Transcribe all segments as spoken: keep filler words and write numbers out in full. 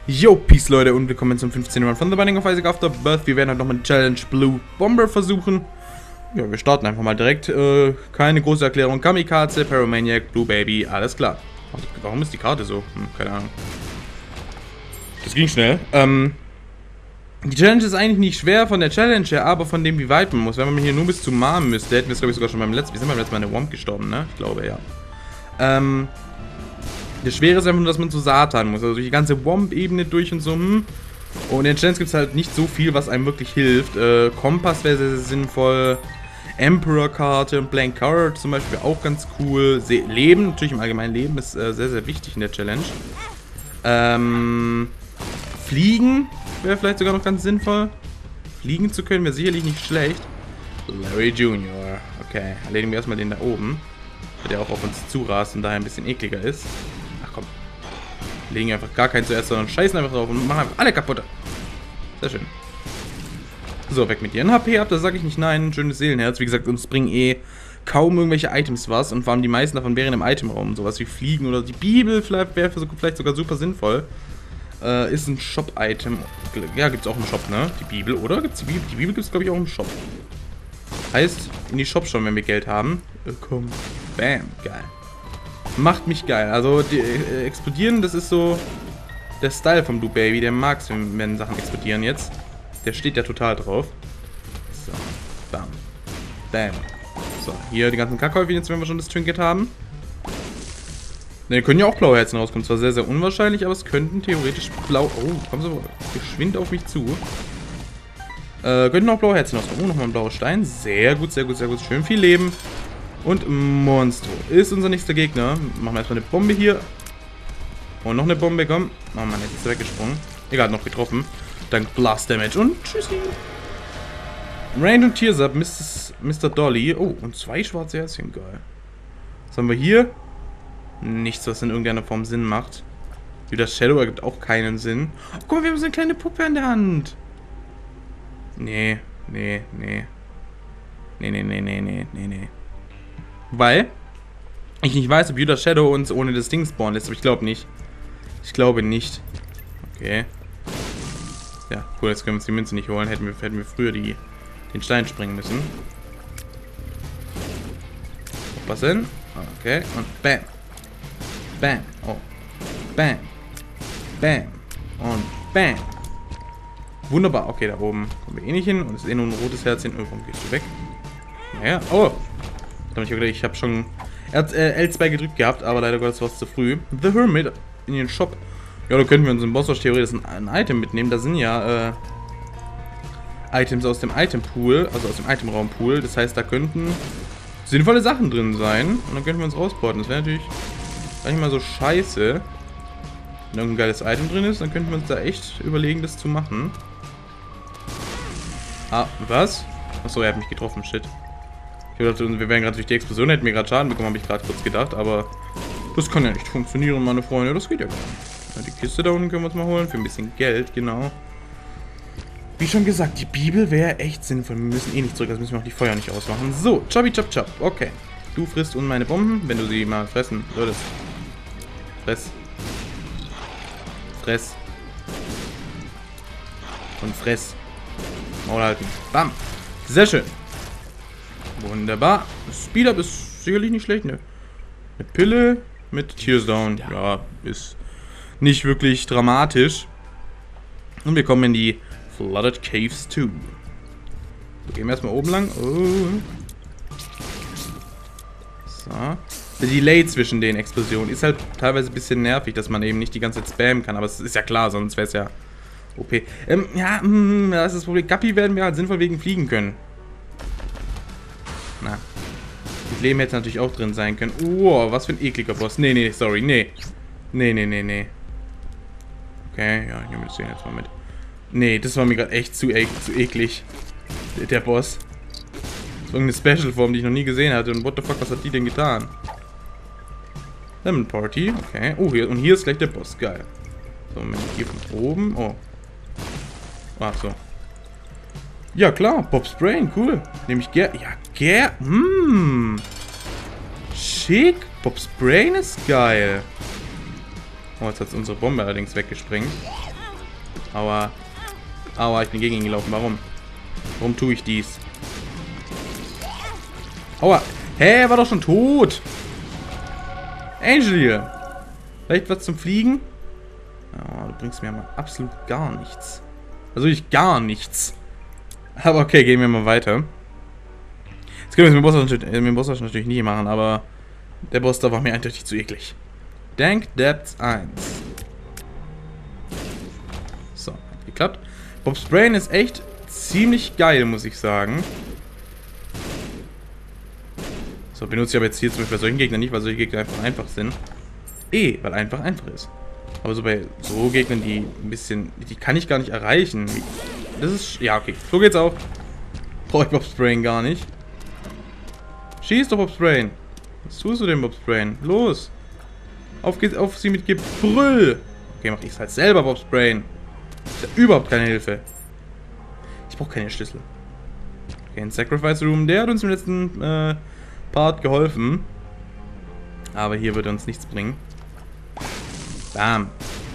Yo, Peace Leute und willkommen zum fünfzehnten Run von The Binding of Isaac Afterbirth. Wir werden heute nochmal die Challenge Blue Bomber versuchen. Ja, wir starten einfach mal direkt. Äh, keine große Erklärung. Kamikaze, Pyromaniac, Blue Baby, alles klar. Warum ist die Karte so? Hm, keine Ahnung. Das ging schnell. Ähm, die Challenge ist eigentlich nicht schwer von der Challenge her, aber von dem, wie weit man muss. Wenn man hier nur bis zum Mom müsste, hätten wir es, glaube ich, sogar schon beim letzten... Wir sind beim letzten Mal in der Womp gestorben, ne? Ich glaube, ja. Ähm... Das Schwere ist einfach nur, dass man zu Satan muss. Also durch die ganze Womp-Ebene durch und so. Hm. Und in den Challenges gibt es halt nicht so viel, was einem wirklich hilft. Äh, Kompass wäre sehr, sehr sinnvoll. Emperor-Karte und Blank Card zum Beispiel auch ganz cool. Se Leben, natürlich im allgemeinen Leben, ist äh, sehr, sehr wichtig in der Challenge. Ähm, Fliegen wäre vielleicht sogar noch ganz sinnvoll. Fliegen zu können wäre sicherlich nicht schlecht. Larry Junior Okay, erledigen wir erstmal den da oben. Der auch auf uns zurast und daher ein bisschen ekliger ist. Ach komm. Legen einfach gar keinen zuerst, sondern scheißen einfach drauf und machen einfach alle kaputt. Sehr schön. So, weg mit dir. Ein H P ab, da sage ich nicht nein. Ein schönes Seelenherz. Wie gesagt, uns bringen eh kaum irgendwelche Items was. Und vor allem die meisten davon wären im Itemraum. Sowas wie Fliegen oder die Bibel vielleicht wäre vielleicht sogar super sinnvoll. Äh, ist ein Shop-Item. Ja, gibt es auch im Shop, ne? Die Bibel, oder? Gibt's die Bibel? Die Bibel gibt es, glaube ich, auch im Shop. Heißt, in die Shop schon, wenn wir Geld haben. Äh, komm. Bam, geil. Macht mich geil. Also, die, äh, explodieren, das ist so der Style vom Blue Baby. Der mag es, wenn, wenn Sachen explodieren jetzt. Der steht ja total drauf. So, bam. Bam. So, hier die ganzen Kackhäufchen, jetzt wenn wir schon das Trinket haben. Ne, können ja auch blaue Herzen rauskommen. Zwar sehr, sehr unwahrscheinlich, aber es könnten theoretisch blau... Oh, kommen sie geschwind auf mich zu. Äh, könnten auch blaue Herzen rauskommen. Oh, nochmal ein blauer Stein. Sehr gut, sehr gut, sehr gut. Schön viel Leben. Und Monstro ist unser nächster Gegner. Machen wir erstmal eine Bombe hier. Und noch eine Bombe, komm. Oh Mann, jetzt ist er weggesprungen. Egal, noch getroffen. Dank Blast Damage und tschüssi. Range und Tears Up, Mister Dolly. Oh, und zwei schwarze Herzchen, geil. Was haben wir hier? Nichts, was in irgendeiner Form Sinn macht. Wie das Shadow ergibt auch keinen Sinn. Oh, guck mal, wir haben so eine kleine Puppe in der Hand. Nee, nee, nee. Nee, nee, nee, nee, nee, nee, nee. Weil ich nicht weiß, ob Judas Shadow uns ohne das Ding spawnen lässt, aber ich glaube nicht. Ich glaube nicht. Okay. Ja, cool, jetzt können wir uns die Münze nicht holen. Hätten wir, hätten wir früher die, den Stein springen müssen. Was denn? Okay, und bam. Bam. Oh. Bam. Bam. Und bam. Wunderbar. Okay, da oben kommen wir eh nicht hin. Und es ist eh nur ein rotes Herzchen. Oh, warum gehst du weg? Naja. Oh. Ich habe schon er hat, äh, L zwei gedrückt gehabt, aber leider Gottes war es zu früh. The Hermit in den Shop. Ja, da könnten wir uns im Bossrush theoretisch ein, ein Item mitnehmen. Da sind ja äh, Items aus dem Item-Pool, also aus dem Itemraum-Pool. Das heißt, da könnten sinnvolle Sachen drin sein. Und dann könnten wir uns rausporten. Das wäre natürlich gar nicht mal so scheiße. Wenn irgendein geiles Item drin ist, dann könnten wir uns da echt überlegen, das zu machen. Ah, was? Achso, er hat mich getroffen, shit. Ich dachte, wir wären gerade durch die Explosion, hätten wir gerade Schaden bekommen, habe ich gerade kurz gedacht, aber das kann ja nicht funktionieren, meine Freunde, das geht ja gar nicht. Ja, die Kiste da unten können wir uns mal holen, für ein bisschen Geld, genau. Wie schon gesagt, die Bibel wäre echt sinnvoll, wir müssen eh nicht zurück, also müssen wir auch die Feuer nicht ausmachen. So, Chubby Chop Chop, okay. Du frisst und meine Bomben, wenn du sie mal fressen solltest. Fress. Fress. Und fress. Maul halten. Bam. Sehr schön. Wunderbar. Speed-Up ist sicherlich nicht schlecht, ne? Eine Pille mit Tears Down. Ja, ist nicht wirklich dramatisch. Und wir kommen in die Flooded Caves zwei. So, gehen wir erstmal oben lang. Oh. So. Der Delay zwischen den Explosionen ist halt teilweise ein bisschen nervig, dass man eben nicht die ganze Zeit spammen kann. Aber es ist ja klar, sonst wäre es ja O P. Ähm, ja, mh, das ist das Problem. Guppy werden wir halt sinnvoll wegen fliegen können. Na. Das Leben hätte natürlich auch drin sein können. Wow, was für ein ekliger Boss. Nee, nee, sorry, nee. Nee, nee, nee, nee. Okay, ja, ich nehme das jetzt mal mit. Nee, das war mir gerade echt zu, e zu eklig. Der, der Boss. Das war irgendeine Special-Form, die ich noch nie gesehen hatte. Und what the fuck, was hat die denn getan? Lemon Party, okay. Oh, hier, und hier ist gleich der Boss, geil. So, Moment, hier von oben. Oh. Ach so. Ja, klar, Bob's Brain, cool. Nämlich ger... Ja, ger... Hm. Schick. Bob's Brain ist geil. Oh, jetzt hat unsere Bombe allerdings weggesprengt. Aua. Aua, ich bin gegen ihn gelaufen. Warum? Warum tue ich dies? Aua. Hä, er war doch schon tot. Angel hier. Vielleicht was zum Fliegen? Oh, du bringst mir mal absolut gar nichts. Also ich gar nichts. Aber okay, gehen wir mal weiter. Das können wir mit dem Boss, mit dem Boss natürlich nie machen, aber der Boss da war mir eindeutig zu eklig. Dank Depths eins. So, hat geklappt. Bob's Brain ist echt ziemlich geil, muss ich sagen. So, benutze ich aber jetzt hier zum Beispiel bei solchen Gegnern nicht, weil solche Gegner einfach einfach sind. Eh, weil einfach einfach ist. Aber so bei so Gegnern, die ein bisschen... Die kann ich gar nicht erreichen. Das ist... Ja, okay. So geht's auch. Brauche ich Bob's Brain gar nicht. Schieß doch, Bob's Brain. Was tust du denn, Bob's Brain? Los. Auf geht's, auf sie mit Gebrüll. Okay, mach ich's halt selber, Bob's Brain. Ist ja überhaupt keine Hilfe. Ich brauche keine Schlüssel. Okay, ein Sacrifice Room. Der hat uns im letzten äh, Part geholfen. Aber hier wird uns nichts bringen. Bam.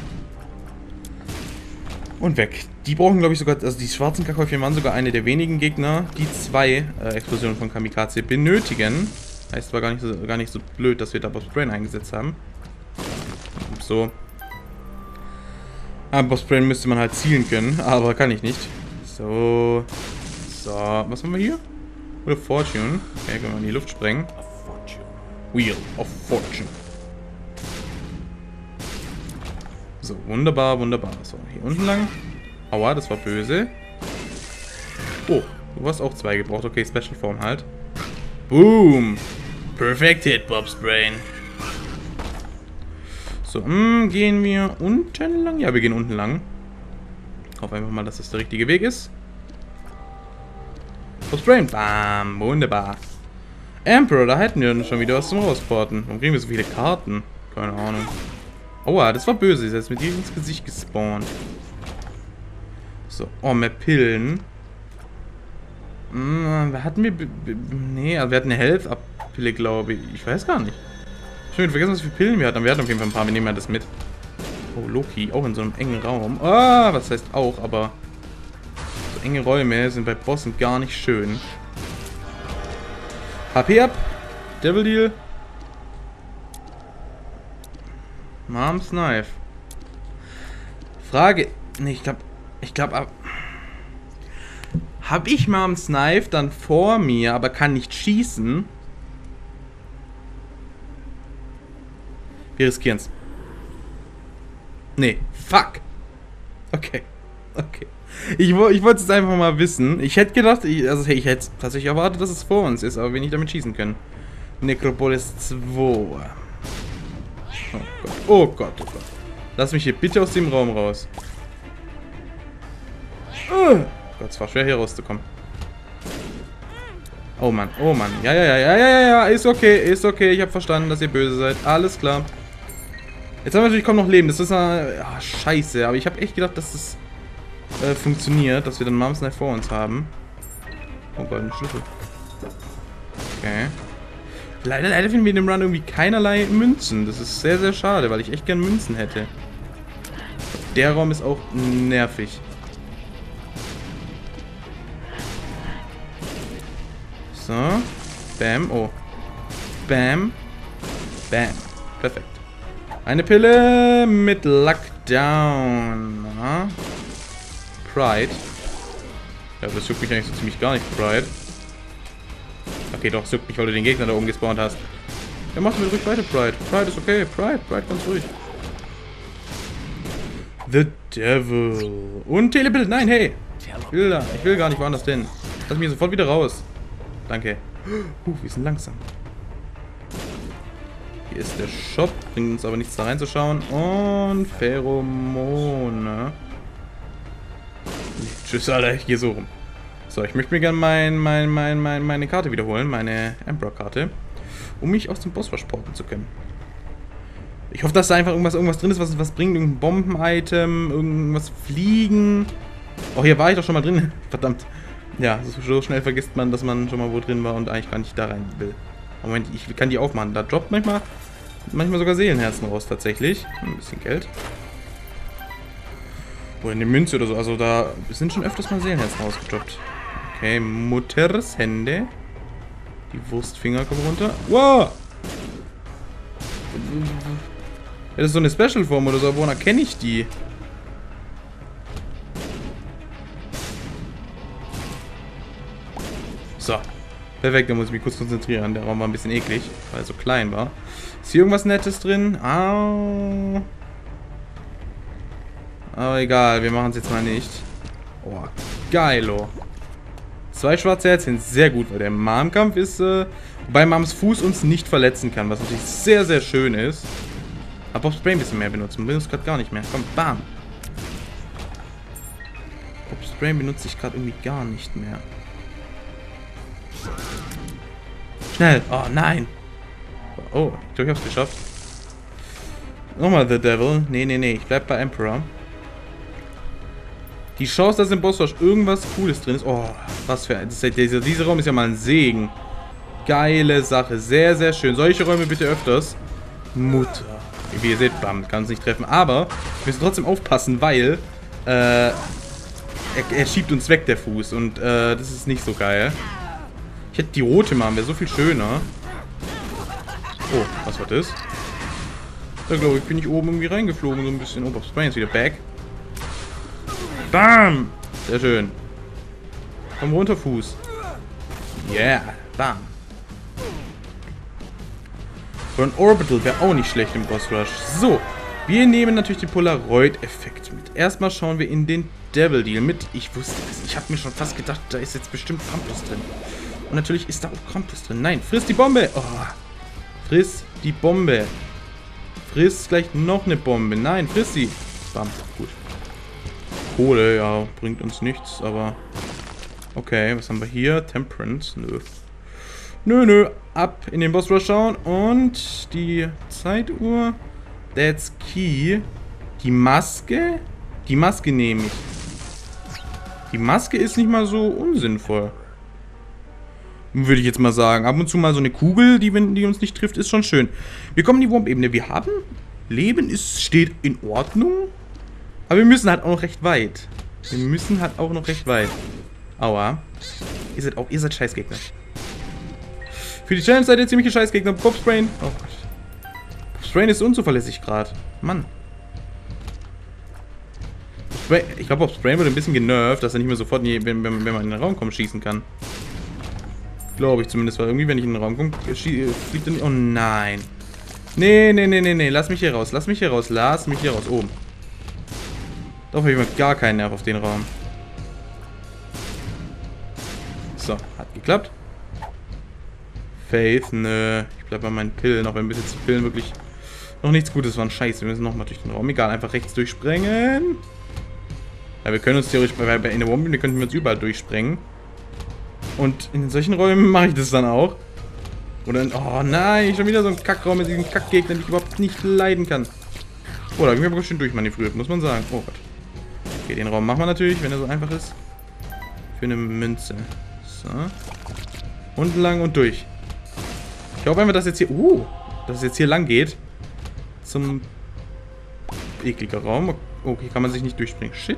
Und weg. Die brauchen, glaube ich, sogar... Also die schwarzen Kackhäufchen waren sogar eine der wenigen Gegner, die zwei äh, Explosionen von Kamikaze benötigen. Heißt, war gar nicht so, gar nicht so blöd, dass wir da Bob's Brain eingesetzt haben. So. Aber Bob's Brain müsste man halt zielen können, aber kann ich nicht. So. So. Was haben wir hier? Oder Fortune. Okay, können wir in die Luft sprengen. Wheel of Fortune. So, wunderbar, wunderbar. So, hier unten lang. Aua, das war böse. Oh, du hast auch zwei gebraucht. Okay, Special Form halt. Boom. Perfect Hit, Bob's Brain. So, mh, gehen wir unten lang? Ja, wir gehen unten lang. Ich hoffe einfach mal, dass das der richtige Weg ist. Bob's Brain. Bam, wunderbar. Emperor, da hätten wir schon wieder was zum Rausporten. Warum kriegen wir so viele Karten? Keine Ahnung. Aua, das war böse. Ist jetzt mit dir ins Gesicht gespawnt. So, oh, mehr Pillen. Hm, hatten wir... Nee, also wir hatten eine Health-Up-Pille, glaube ich. Ich weiß gar nicht. Ich habe vergessen, was für Pillen wir hatten. Aber wir hatten auf jeden Fall ein paar. Wir nehmen ja das mit. Oh, Loki. Auch in so einem engen Raum. Ah, was heißt auch, aber... So enge Räume sind bei Bossen gar nicht schön. H P ab. Devil Deal. Mom's Knife. Frage... Nee, ich glaube... Ich glaube... Habe ich Mom's Knife dann vor mir, aber kann nicht schießen? Wir risieren's. Nee, fuck. Okay. Okay. Ich, ich wollte es einfach mal wissen. Ich hätte gedacht, ich, also hey, ich hätte tatsächlich erwartet, dass es vor uns ist, aber wir nicht damit schießen können. Necropolis zwei. Oh Gott. Oh Gott, oh Gott. Lass mich hier bitte aus dem Raum raus. Uh. Gott, es war schwer hier rauszukommen. Oh Mann, oh Mann. Ja, ja, ja, ja, ja, ja, ist okay, ist okay. Ich habe verstanden, dass ihr böse seid. Alles klar. Jetzt haben wir natürlich kaum noch Leben. Das ist eine... Ja, scheiße. Aber ich habe echt gedacht, dass das äh, funktioniert. Dass wir dann Mom's Knife vor uns haben. Oh Gott, ein Schlüssel. Okay. Leider, leider finden wir in dem Run irgendwie keinerlei Münzen. Das ist sehr, sehr schade, weil ich echt gern Münzen hätte. Der Raum ist auch nervig. So. Bam. Oh. Bam. Bam. Perfekt. Eine Pille mit Lockdown. Aha. Pride. Ja, das juckt mich eigentlich so ziemlich gar nicht, Pride. Okay, doch, es juckt mich, weil du den Gegner da oben gespawnt hast. Ja, mach mir ruhig weiter, Pride. Pride ist okay. Pride, Pride, ganz ruhig. The Devil. Und Telebild. Nein, hey. Ich will, da, ich will gar nicht woanders hin. Lass mich sofort wieder raus. Danke. Uh, wir sind langsam. Hier ist der Shop. Bringt uns aber nichts da reinzuschauen. Und Pheromone. Tschüss, Alter. Ich gehe so rum. So, ich möchte mir gerne mein, mein, mein, mein, meine Karte wiederholen. Meine Emperor-Karte. Um mich aus dem Boss versporten zu können. Ich hoffe, dass da einfach irgendwas, irgendwas drin ist, was was bringt. Irgendein Bomben-Item. Irgendwas fliegen. Oh, hier war ich doch schon mal drin. Verdammt. Ja, so schnell vergisst man, dass man schon mal wo drin war und eigentlich gar nicht da rein will. Moment, ich kann die aufmachen. Da droppt manchmal Manchmal sogar Seelenherzen raus, tatsächlich. Ein bisschen Geld. Oder eine Münze oder so. Also da sind schon öfters mal Seelenherzen rausgedroppt. Okay, Mutters Hände. Die Wurstfinger kommen runter. Wow! Ja, das ist so eine Special-Form oder so. Woher kenne ich die? So. Perfekt, da muss ich mich kurz konzentrieren. Der Raum war ein bisschen eklig, weil er so klein war. Ist hier irgendwas Nettes drin? Ah. Aber egal, wir machen es jetzt mal nicht. Oh, geilo. Zwei schwarze Herzchen, sehr gut, weil der Mom-Kampf ist, äh, wobei Moms Fuß uns nicht verletzen kann, was natürlich sehr, sehr schön ist. Aber Bob's Brain ein bisschen mehr benutzen, benutzt gerade gar nicht mehr. Komm, bam. Bob's Brain benutze ich gerade irgendwie gar nicht mehr. Schnell. Oh, nein. Oh, ich glaube, ich hab's geschafft. Nochmal The Devil. Nee, nee, nee. Ich bleib bei Emperor. Die Chance, dass im Bossrush irgendwas Cooles drin ist. Oh, was für ein... Das ist, dieser, dieser Raum ist ja mal ein Segen. Geile Sache. Sehr, sehr schön. Solche Räume bitte öfters. Mutter. Wie ihr seht, bam, kann es nicht treffen. Aber wir müssen trotzdem aufpassen, weil... Äh, er, er schiebt uns weg, der Fuß. Und äh, das ist nicht so geil. Ich hätte die rote machen, wäre so viel schöner. Oh, was war das? Da glaube ich, bin ich oben irgendwie reingeflogen, so ein bisschen. Oh, Bob's Brain ist wieder back. Bam! Sehr schön. Komm runter, Fuß. Yeah, bam. Und ein Orbital wäre auch nicht schlecht im Boss Rush. So, wir nehmen natürlich den Polaroid-Effekt mit. Erstmal schauen wir in den Devil Deal mit. Ich wusste es, ich habe mir schon fast gedacht, da ist jetzt bestimmt Krampus drin. Und natürlich ist da auch Krampus drin. Nein, friss die Bombe. Oh, friss die Bombe. Friss gleich noch eine Bombe. Nein, friss sie. Bam, gut. Kohle, ja, bringt uns nichts, aber... Okay, was haben wir hier? Temperance, nö. Nö, nö, ab in den Boss Rush schauen und die Zeituhr. That's key. Die Maske? Die Maske nehme ich. Die Maske ist nicht mal so unsinnvoll. Würde ich jetzt mal sagen. Ab und zu mal so eine Kugel, die, wenn die uns nicht trifft, ist schon schön. Wir kommen in die Womp-Ebene. Wir haben... Leben ist, steht in Ordnung. Aber wir müssen halt auch noch recht weit. Wir müssen halt auch noch recht weit. Aua. Ihr seid auch... Ihr seid Scheißgegner. Für die Challenge seid ihr ziemliche Scheißgegner. Bob's Brain. Oh Gott. Bob's Brain ist unzuverlässig gerade. Mann. Ich glaube, Bob's Brain wurde ein bisschen genervt, dass er nicht mehr sofort, wenn, wenn, wenn man in den Raum kommt, schießen kann. Glaube ich zumindest, weil irgendwie, wenn ich in den Raum komme, fliegt er nicht. Oh nein. Nee, nee, nee, nee, nee. Lass mich hier raus. Lass mich hier raus. Lass mich hier raus. Oben. Darauf habe ich mal gar keinen Nerv auf den Raum. So, hat geklappt. Faith, nö. Ich bleibe bei meinen Pillen, auch wenn bis jetzt die Pillen wirklich noch nichts Gutes waren. Scheiße, wir müssen nochmal durch den Raum. Egal, einfach rechts durchsprengen. Ja, wir können uns theoretisch, weil in der Womb, könnten wir uns überall durchsprengen. Und in solchen Räumen mache ich das dann auch. Oder, oh nein, schon wieder so ein Kackraum mit diesen Kackgegnern, die ich überhaupt nicht leiden kann. Oh, da habe ich mir aber schön durchmanövriert, muss man sagen. Oh Gott. Okay, den Raum machen wir natürlich, wenn er so einfach ist. Für eine Münze. So. Und lang und durch. Ich glaube einfach, dass jetzt hier... Uh, dass es jetzt hier lang geht. Zum... ekliger Raum. Oh, hier kann man sich nicht durchspringen. Shit.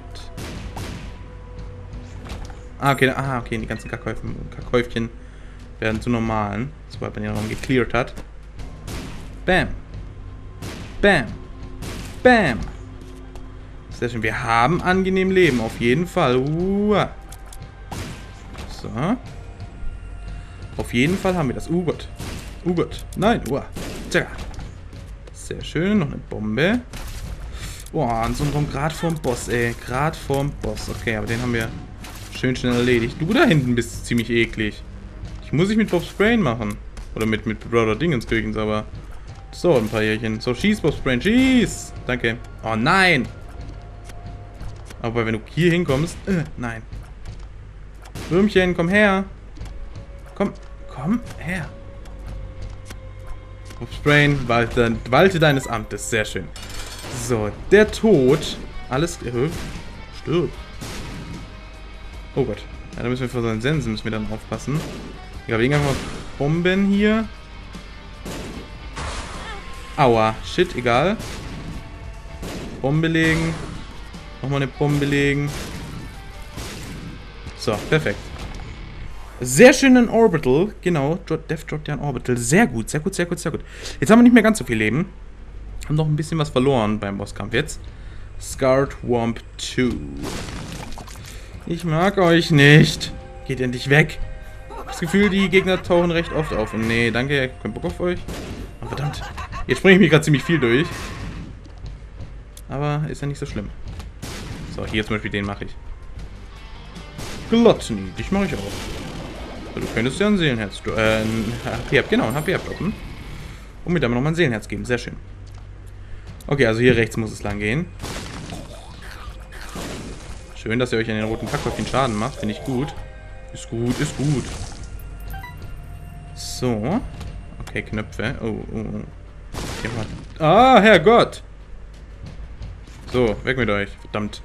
Ah, okay, ah, okay, die ganzen Kackhäufchen, Kackhäufchen werden zu normalen, sobald man den Raum gecleared hat. Bam. Bam. Bam. Sehr schön. Wir haben angenehm Leben, auf jeden Fall. Uah. So. Auf jeden Fall haben wir das. Uh Gott. Uh Gott. Nein. Uah. Tja. Sehr schön. Noch eine Bombe. Boah, und so ein Raum gerade vorm Boss, ey. Gerade vorm Boss. Okay, aber den haben wir... schön schnell erledigt. Du da hinten bist ziemlich eklig. Ich muss ich mit Bob's Brain machen. Oder mit, mit Brother Dingenskirchens, aber das dauert ein paar Jährchen. So, schieß Bob's Brain, schieß! Danke. Oh nein! Aber wenn du hier hinkommst... Äh, nein. Würmchen, komm her! Komm, komm her! Bob's Brain, walte, walte deines Amtes. Sehr schön. So, der Tod. Alles... Äh, stirbt. Oh Gott. Ja, da müssen wir für seinen Sensen müssen wir dann aufpassen. Ich glaube, irgendwann mal Bomben hier. Aua. Shit, egal. Bombe legen. Nochmal eine Bombe legen. So, perfekt. Sehr schönen Orbital. Genau, Death droppt ja ein Orbital. Sehr gut, sehr gut, sehr gut, sehr gut. Jetzt haben wir nicht mehr ganz so viel Leben. Haben noch ein bisschen was verloren beim Bosskampf jetzt. Scarred Womp zwei. Ich mag euch nicht. Geht endlich weg. Ich habe das Gefühl, die Gegner tauchen recht oft auf. Und nee, danke, ich hab keinen Bock auf euch. Oh, verdammt. Jetzt springe ich mich gerade ziemlich viel durch. Aber ist ja nicht so schlimm. So, hier zum Beispiel den mache ich. Gluttony, dich mache ich auch. Du könntest ja ein Seelenherz, äh, ein H P ab, genau, ein H P abdroppen. Und mir damit nochmal ein Seelenherz geben, sehr schön. Okay, also hier rechts muss es lang gehen. Schön, dass ihr euch an den roten Kackköpfchen Schaden macht, finde ich gut. Ist gut, ist gut. So. Okay, Knöpfe. Oh, oh, oh. Ah, Herrgott! So, weg mit euch, verdammt.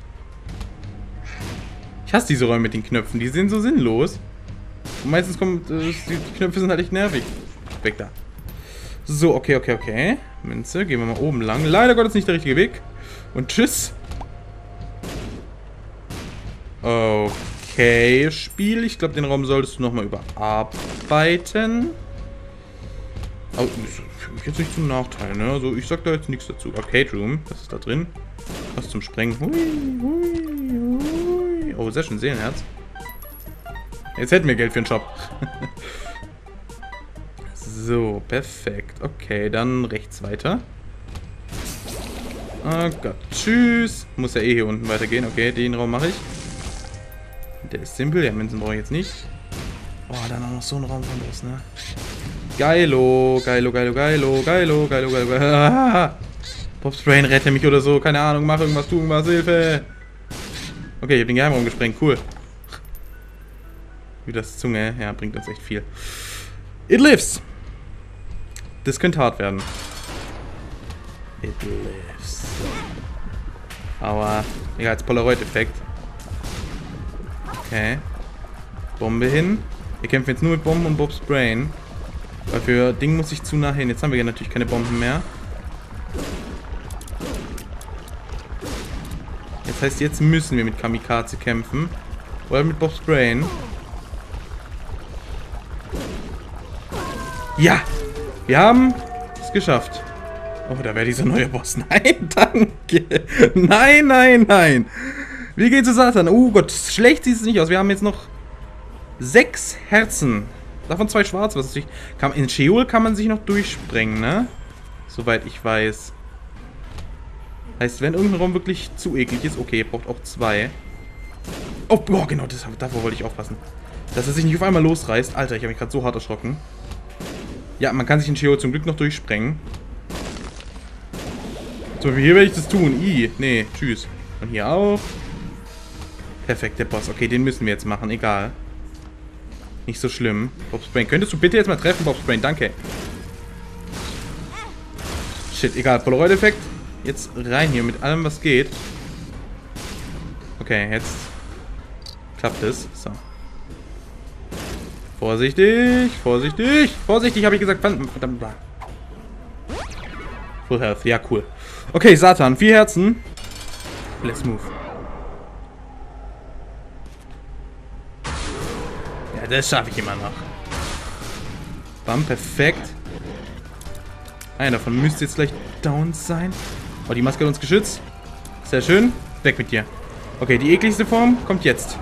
Ich hasse diese Räume mit den Knöpfen, die sind so sinnlos. Und meistens kommen, äh, die Knöpfe sind halt echt nervig. Weg da. So, okay, okay, okay. Münze, gehen wir mal oben lang. Leider Gottes nicht der richtige Weg. Und tschüss. Okay, Spiel. Ich glaube, den Raum solltest du nochmal überarbeiten. Aber das ist für mich jetzt nicht zum Nachteil, ne? Also, ich sag da jetzt nichts dazu. Arcade Room, was ist da drin? Was zum Sprengen. Hui, hui, hui. Oh, sehr schön, Seelenherz. Jetzt hätten wir Geld für den Shop. So, perfekt. Okay, dann rechts weiter. Oh Gott, tschüss. Muss ja eh hier unten weitergehen. Okay, den Raum mache ich. Der ist simpel. Ja, Münzen brauche ich jetzt nicht. Oh, dann auch noch so ein Raum von los, ne? Geilo, geilo, geilo, geilo, geilo, geilo, geilo, geilo. Ah, Bob's Brain, rette mich oder so. Keine Ahnung, mach irgendwas, tu irgendwas, Hilfe. Okay, ich habe den Geheimraum gesprengt. Cool. Wie das Zunge, ja, bringt uns echt viel. It lives. Das könnte hart werden. It lives. Aua. Egal, als Polaroid-Effekt. Okay. Bombe hin. Wir kämpfen jetzt nur mit Bomben und Bob's Brain. Weil für Ding muss ich zu nah hin. Jetzt haben wir ja natürlich keine Bomben mehr. Das heißt, jetzt müssen wir mit Kamikaze kämpfen. Oder mit Bob's Brain. Ja! Wir haben es geschafft. Oh, da wäre dieser neue Boss. Nein, danke. Nein, nein, nein. Wir gehen zu Satan. Oh Gott, schlecht sieht es nicht aus. Wir haben jetzt noch sechs Herzen. Davon zwei schwarze. Was ist kann, in Sheol kann man sich noch durchsprengen, ne? Soweit ich weiß. Heißt, wenn irgendein Raum wirklich zu eklig ist, okay, ihr braucht auch zwei. Oh, boah, genau, das, davor wollte ich aufpassen. Dass er sich nicht auf einmal losreißt. Alter, ich habe mich gerade so hart erschrocken. Ja, man kann sich in Sheol zum Glück noch durchsprengen. So, hier werde ich das tun. I, nee, tschüss. Und hier auch. Perfekt, der Boss. Okay, den müssen wir jetzt machen, egal. Nicht so schlimm. Bob's Brain, könntest du bitte jetzt mal treffen, Bob's Brain? Danke. Shit, egal. Polaroid-Effekt. Jetzt rein hier mit allem, was geht. Okay, jetzt klappt es. So. Vorsichtig, vorsichtig, vorsichtig, habe ich gesagt. Verdammt. Full Health, ja, cool. Okay, Satan, vier Herzen. Let's move. Ja, das schaffe ich immer noch. Bam, perfekt. Einer davon müsste jetzt gleich down sein. Oh, die Maske hat uns geschützt. Sehr schön. Weg mit dir. Okay, die ekligste Form kommt jetzt.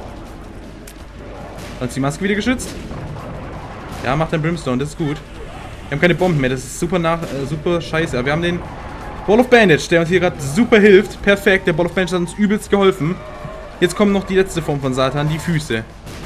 Hat uns die Maske wieder geschützt? Ja, macht ein Brimstone, das ist gut. Wir haben keine Bomben mehr, das ist super nach, äh, super scheiße. Aber wir haben den Ball of Bandage, der uns hier gerade super hilft. Perfekt, der Ball of Bandage hat uns übelst geholfen. Jetzt kommt noch die letzte Form von Satan, die Füße.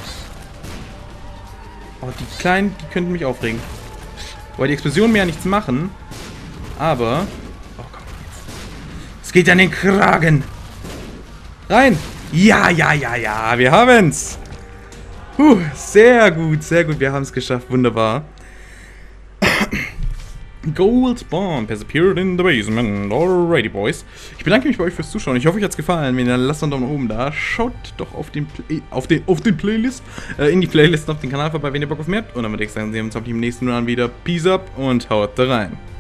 Oh, die kleinen, die könnten mich aufregen. Weil die Explosionen mir ja nichts machen. Aber... Oh Gott. Es geht an den Kragen. Rein. Ja, ja, ja, ja. Wir haben's. Puh, sehr gut, sehr gut. Wir haben es geschafft. Wunderbar. Gold Bomb has appeared in the basement. Alrighty, boys. Ich bedanke mich bei euch fürs Zuschauen. Ich hoffe, euch hat es gefallen. Wenn ihr dann lasst einen Daumen oben da. Schaut doch auf den, Play auf den, auf den Playlist, äh, in die Playlist auf den Kanal vorbei, wenn ihr Bock auf mehr habt. Und dann würde ich sagen, sehen wir uns auf dem nächsten Mal wieder. Peace up und haut da rein.